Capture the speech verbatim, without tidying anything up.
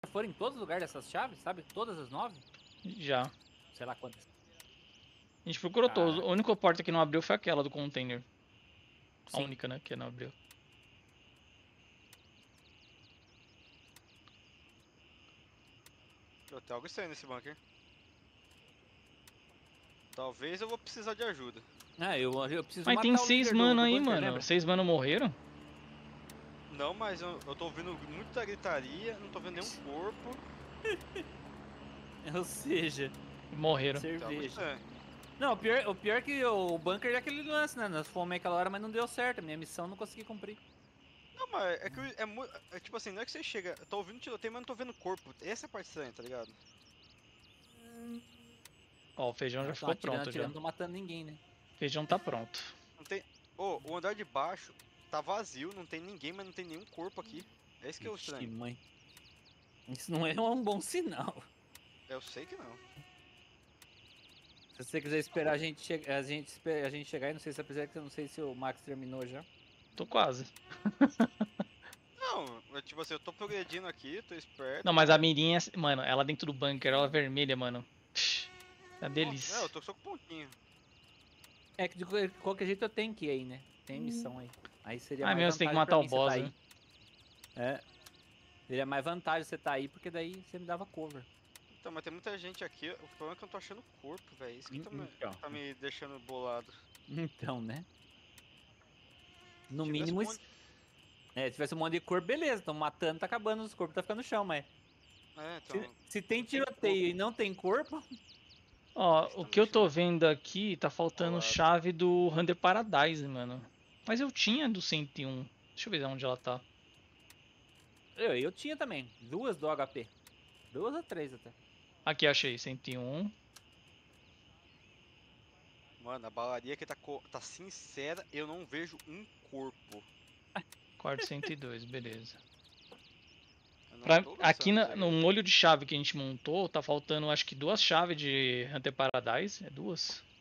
foram em todos os lugares dessas chaves, sabe? Todas as nove? Já. Sei lá quantas. A gente procurou todos. Caraca. A única porta que não abriu foi aquela do container. A Sim. única, né, que não abriu. Pô, tem algo estranho nesse bunker. Talvez eu vou precisar de ajuda. Ah, eu, eu preciso Mas tem matar o seis líder do, mano do aí, bunker, mano. lembra? Seis mano morreram? Não, mas eu, eu tô ouvindo muita gritaria, não tô vendo nenhum corpo. Ou seja, Morreram. Tem algo cerveja. estranho. Não, o pior, o pior é que o bunker é aquele lance, né? Nós fomos aquela hora, mas não deu certo. A minha missão eu não consegui cumprir. Não, mas é que é muito. É tipo assim, não é que você chega. Eu tô ouvindo tiroteio, mas não tô vendo corpo. Essa é a parte estranha, tá ligado? Ó, o feijão já Elas estão ficou atirando, pronto já. atirando, não tô matando ninguém, né? O feijão tá pronto. Não tem. Ô, o andar de baixo tá vazio, não tem ninguém, mas não tem nenhum corpo aqui. É isso que é o Ixi, estranho. mãe. Isso não é um bom sinal. Eu sei que não. Se você quiser esperar a gente, che a gente, espe- a gente chegar, e não sei se apesar que eu não sei se o Max terminou já. Tô quase. Não, é tipo assim, eu tô progredindo aqui, tô esperto, Não, mas a mas. mirinha, mano, ela dentro do bunker, ela é vermelha, mano. Psh, é Nossa, é, eu delícia. tô só com pontinho. É que de qual- qualquer jeito eu tenho que ir aí, né? Tem missão aí. Aí seria Ah, mais meu, você tem que vantagem pra matar o mim você tá boss, né? aí. É. Seria mais vantagem você tá aí, porque daí você me dava cover. Então, mas tem muita gente aqui. O problema é que eu não tô achando corpo, velho. Isso que Hum, tá me, Então. tá me deixando bolado. Então, né? Se No tivesse um mínimo, es- monte. é, se tivesse um monte de corpo, beleza. Tão matando, tá acabando, os corpos tá ficando no chão, mas. É, Se, então. se tem Não tem corpo. tiroteio e não tem corpo. Ó, Isso o tá me que eu tô deixando vendo aqui tá faltando bolado. chave do Hunter Paradise, mano. Mas eu tinha do cento e um. Deixa eu ver onde ela tá. Eu, eu tinha também. Duas do H P. Duas ou três até. Aqui, achei, cento e um. Mano, a balaria aqui tá, co- tá sincera, eu não vejo um corpo. Quarto cento e dois, beleza. Eu não Pra, tô aqui gostando disso na, no aqui. molho de chave que a gente montou, tá faltando acho que duas chaves de Hunter Paradise. É duas?